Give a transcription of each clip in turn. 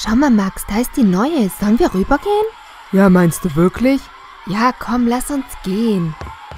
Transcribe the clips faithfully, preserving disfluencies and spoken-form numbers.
Schau mal, Max, da ist die neue. Sollen wir rübergehen? Ja, meinst du wirklich? Ja, komm, lass uns gehen.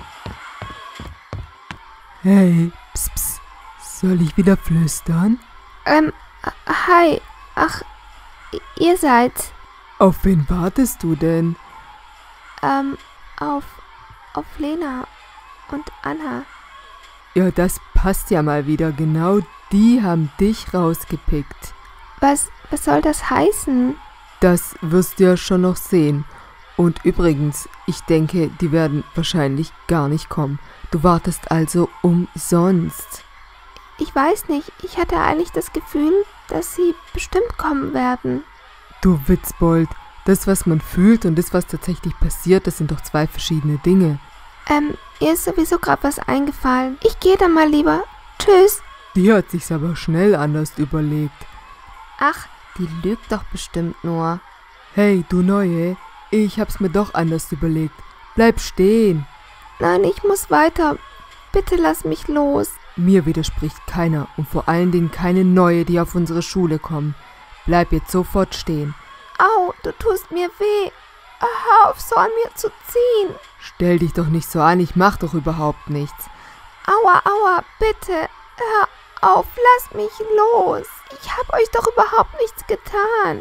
Hey, pss, pss. Soll ich wieder flüstern? Ähm, hi. Ach, ihr seid... Auf wen wartest du denn? Ähm, auf... auf Lena und Anna. Ja, das passt ja mal wieder. Genau die haben dich rausgepickt. Was, was soll das heißen? Das wirst du ja schon noch sehen. Und übrigens, ich denke, die werden wahrscheinlich gar nicht kommen. Du wartest also umsonst. Ich weiß nicht. Ich hatte eigentlich das Gefühl, dass sie bestimmt kommen werden. Du Witzbold, das, was man fühlt und das, was tatsächlich passiert, das sind doch zwei verschiedene Dinge. Ähm, ihr ist sowieso gerade was eingefallen. Ich gehe dann mal lieber. Tschüss. Die hat sich's aber schnell anders überlegt. Ach, die lügt doch bestimmt nur. Hey, du Neue, ich hab's mir doch anders überlegt. Bleib stehen. Nein, ich muss weiter. Bitte lass mich los. Mir widerspricht keiner und vor allen Dingen keine Neue, die auf unsere Schule kommen. Bleib jetzt sofort stehen. Au, du tust mir weh. Hör auf, so an mir zu ziehen. Stell dich doch nicht so an, ich mach doch überhaupt nichts. Aua, aua, bitte. Hör auf, lasst mich los. Ich hab euch doch überhaupt nichts getan.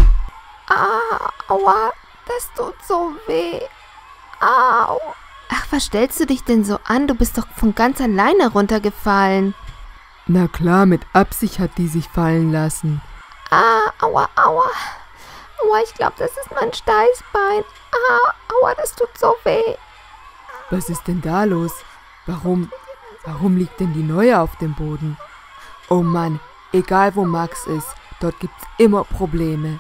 Ah, aua, das tut so weh. Au. Ach, was stellst du dich denn so an? Du bist doch von ganz alleine runtergefallen. Na klar, mit Absicht hat die sich fallen lassen. Ah, aua, aua. Aua, ich glaube, das ist mein Steißbein. Ah, aua, das tut so weh. Was ist denn da los? Warum, warum liegt denn die Neue auf dem Boden? Oh Mann, egal wo Max ist, dort gibt's immer Probleme.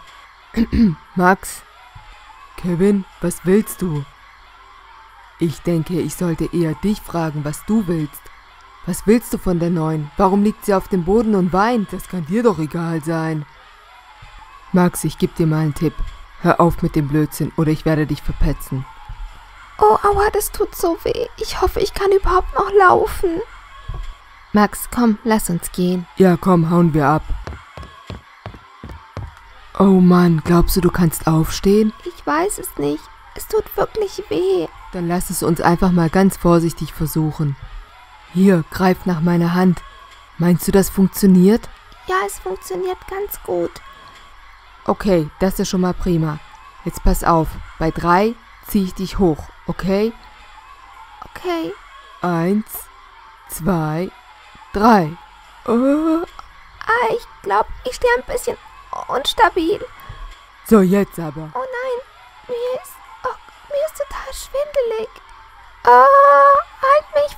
Max? Kevin, was willst du? Ich denke, ich sollte eher dich fragen, was du willst. Was willst du von der Neuen? Warum liegt sie auf dem Boden und weint? Das kann dir doch egal sein. Max, ich geb dir mal einen Tipp. Hör auf mit dem Blödsinn oder ich werde dich verpetzen. Oh, aua, das tut so weh. Ich hoffe, ich kann überhaupt noch laufen. Max, komm, lass uns gehen. Ja, komm, hauen wir ab. Oh Mann, glaubst du, du kannst aufstehen? Ich weiß es nicht. Es tut wirklich weh. Dann lass es uns einfach mal ganz vorsichtig versuchen. Hier, greif nach meiner Hand. Meinst du, das funktioniert? Ja, es funktioniert ganz gut. Okay, das ist schon mal prima. Jetzt pass auf, bei drei ziehe ich dich hoch, okay? Okay. Eins, zwei, drei. Oh. Ah, ich glaube, ich stehe ein bisschen unstabil. So, jetzt aber. Oh nein, mir ist, oh, mir ist total schwindelig. Oh, halt mich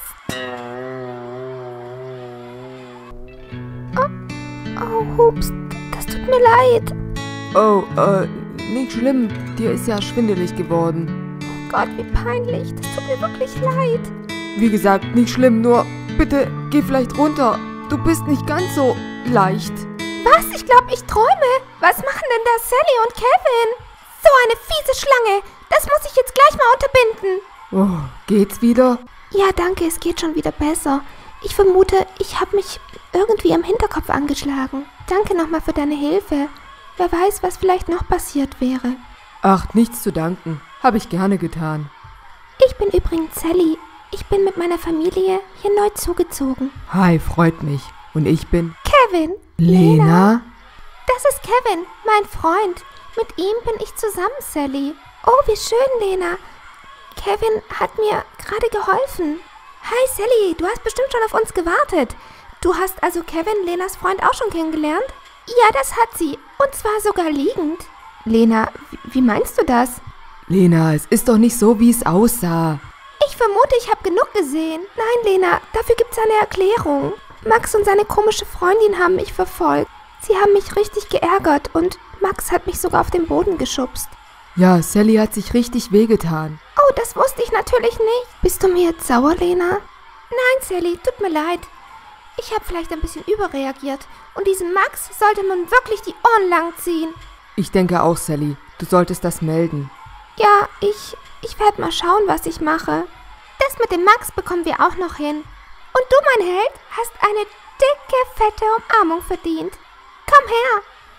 fest. Oh, oh, hups, das tut mir leid. Oh, äh, nicht schlimm. Dir ist ja schwindelig geworden. Oh Gott, wie peinlich. Das tut mir wirklich leid. Wie gesagt, nicht schlimm, nur bitte geh vielleicht runter. Du bist nicht ganz so leicht. Was? Ich glaube, ich träume. Was machen denn da Sally und Kevin? So eine fiese Schlange. Das muss ich jetzt gleich mal unterbinden. Oh, geht's wieder? Ja, danke, es geht schon wieder besser. Ich vermute, ich habe mich irgendwie am Hinterkopf angeschlagen. Danke nochmal für deine Hilfe. Wer weiß, was vielleicht noch passiert wäre. Ach, nichts zu danken. Habe ich gerne getan. Ich bin übrigens Sally. Ich bin mit meiner Familie hier neu zugezogen. Hi, freut mich. Und ich bin... Kevin. Lena? Das ist Kevin, mein Freund. Mit ihm bin ich zusammen, Sally. Oh, wie schön, Lena. Kevin hat mir gerade geholfen. Hi, Sally. Du hast bestimmt schon auf uns gewartet. Du hast also Kevin, Lenas Freund, auch schon kennengelernt? Ja, das hat sie. Und zwar sogar liegend. Lena, wie meinst du das? Lena, es ist doch nicht so, wie es aussah. Ich vermute, ich habe genug gesehen. Nein, Lena, dafür gibt's eine Erklärung. Max und seine komische Freundin haben mich verfolgt. Sie haben mich richtig geärgert und Max hat mich sogar auf den Boden geschubst. Ja, Sally hat sich richtig wehgetan. Oh, das wusste ich natürlich nicht. Bist du mir jetzt sauer, Lena? Nein, Sally, tut mir leid. Ich habe vielleicht ein bisschen überreagiert. Und diesem Max sollte man wirklich die Ohren lang ziehen. Ich denke auch, Sally. Du solltest das melden. Ja, ich, ich werde mal schauen, was ich mache. Das mit dem Max bekommen wir auch noch hin. Und du, mein Held, hast eine dicke, fette Umarmung verdient. Komm her.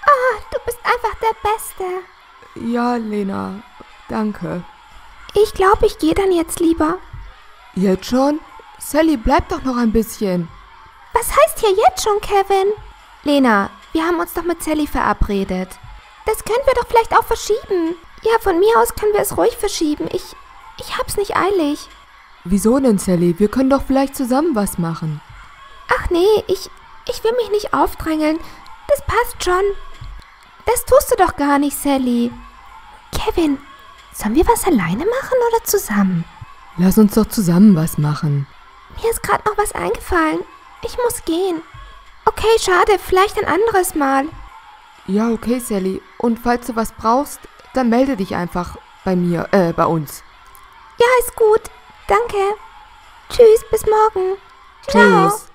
Oh, du bist einfach der Beste. Ja, Lena, danke. Ich glaube, ich gehe dann jetzt lieber. Jetzt schon? Sally, bleib doch noch ein bisschen. Was heißt hier jetzt schon, Kevin? Lena, wir haben uns doch mit Sally verabredet. Das können wir doch vielleicht auch verschieben. Ja, von mir aus können wir es ruhig verschieben. Ich, ich hab's nicht eilig. Wieso denn, Sally? Wir können doch vielleicht zusammen was machen. Ach nee, ich, ich will mich nicht aufdrängeln. Das passt schon. Das tust du doch gar nicht, Sally. Kevin, sollen wir was alleine machen oder zusammen? Lass uns doch zusammen was machen. Mir ist gerade noch was eingefallen. Ich muss gehen. Okay, schade, vielleicht ein anderes Mal. Ja, okay, Sally. Und falls du was brauchst, dann melde dich einfach bei mir, äh, bei uns. Ja, ist gut. Danke. Tschüss, bis morgen. Ciao. Tschüss.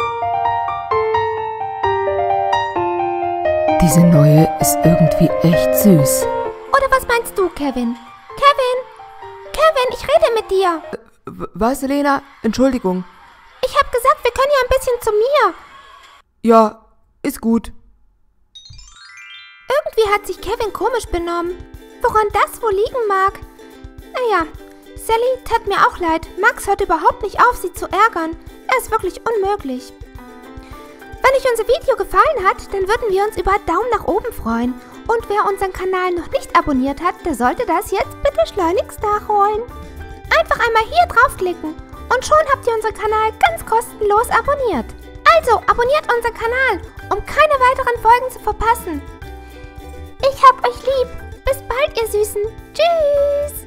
Diese neue ist irgendwie echt süß. Oder was meinst du, Kevin? Kevin? Kevin, ich rede mit dir. W- Was, Lena? Entschuldigung. Ich hab gesagt, wir können ja ein bisschen zu mir. Ja, ist gut. Irgendwie hat sich Kevin komisch benommen. Woran das wohl liegen mag? Naja, Sally tat mir auch leid. Max hört überhaupt nicht auf, sie zu ärgern. Er ist wirklich unmöglich. Wenn euch unser Video gefallen hat, dann würden wir uns über Daumen nach oben freuen. Und wer unseren Kanal noch nicht abonniert hat, der sollte das jetzt bitte schleunigst nachholen. Einfach einmal hier draufklicken und schon habt ihr unseren Kanal ganz kostenlos abonniert. Also abonniert unseren Kanal, um keine weiteren Folgen zu verpassen. Ich hab euch lieb. Bis bald, ihr Süßen. Tschüss.